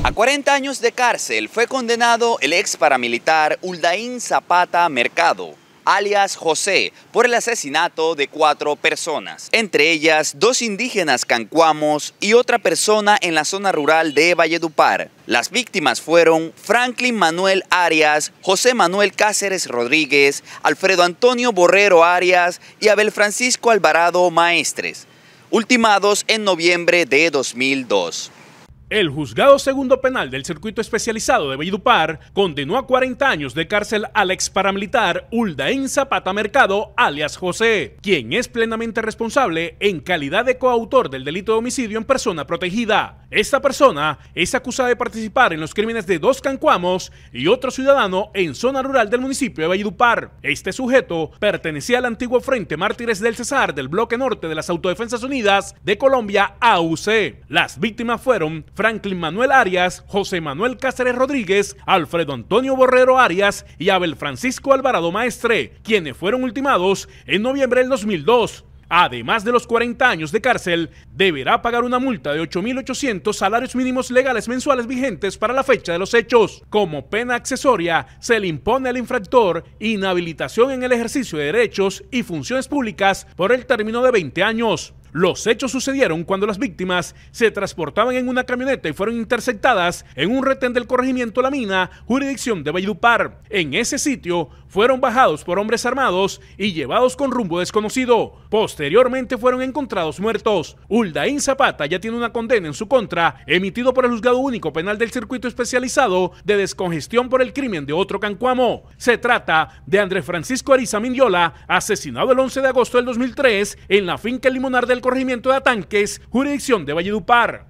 A 40 años de cárcel fue condenado el ex paramilitar Uldaín Zapata Mercado, alias José, por el asesinato de 4 personas, entre ellas 2 indígenas cancuamos y otra persona en la zona rural de Valledupar. Las víctimas fueron Franklin Manuel Arias, José Manuel Cáceres Rodríguez, Alfredo Antonio Borrero Arias y Abel Francisco Alvarado Maestres, ultimados en noviembre de 2002. El Juzgado Segundo Penal del Circuito Especializado de Valledupar condenó a 40 años de cárcel al ex paramilitar Uldaín Zapata Mercado, alias José, quien es plenamente responsable en calidad de coautor del delito de homicidio en persona protegida. Esta persona es acusada de participar en los crímenes de 2 cancuamos y otro ciudadano en zona rural del municipio de Valledupar. Este sujeto pertenecía al antiguo Frente Mártires del Cesar del Bloque Norte de las Autodefensas Unidas de Colombia, AUC. Las víctimas fueron Franklin Manuel Arias, José Manuel Cáceres Rodríguez, Alfredo Antonio Borrero Arias y Abel Francisco Alvarado Maestre, quienes fueron ultimados en noviembre del 2002. Además de los 40 años de cárcel, deberá pagar una multa de 8.800 salarios mínimos legales mensuales vigentes para la fecha de los hechos. Como pena accesoria, se le impone al infractor inhabilitación en el ejercicio de derechos y funciones públicas por el término de 20 años. Los hechos sucedieron cuando las víctimas se transportaban en una camioneta y fueron interceptadas en un retén del corregimiento La Mina, jurisdicción de Valledupar. En ese sitio fueron bajados por hombres armados y llevados con rumbo desconocido. Posteriormente fueron encontrados muertos. Uldaín Zapata ya tiene una condena en su contra, emitido por el Juzgado Único Penal del Circuito Especializado de Descongestión por el crimen de otro cancuamo. Se trata de Andrés Francisco Ariza Mindiola, asesinado el 11 de agosto del 2003 en la finca El Limonar del corregimiento de Atanques, jurisdicción de Valledupar.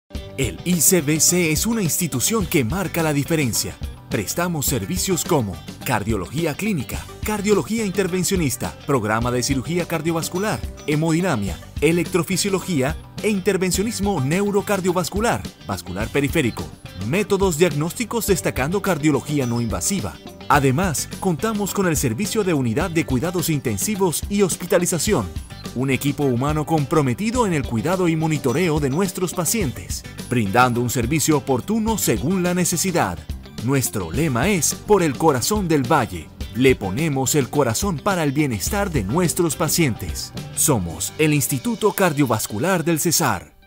El ICBC es una institución que marca la diferencia. Prestamos servicios como cardiología clínica, cardiología intervencionista, programa de cirugía cardiovascular, hemodinamia, electrofisiología e intervencionismo neurocardiovascular, vascular periférico, métodos diagnósticos destacando cardiología no invasiva. Además, contamos con el servicio de unidad de cuidados intensivos y hospitalización, un equipo humano comprometido en el cuidado y monitoreo de nuestros pacientes, brindando un servicio oportuno según la necesidad. Nuestro lema es Por el Corazón del Valle. Le ponemos el corazón para el bienestar de nuestros pacientes. Somos el Instituto Cardiovascular del Cesar.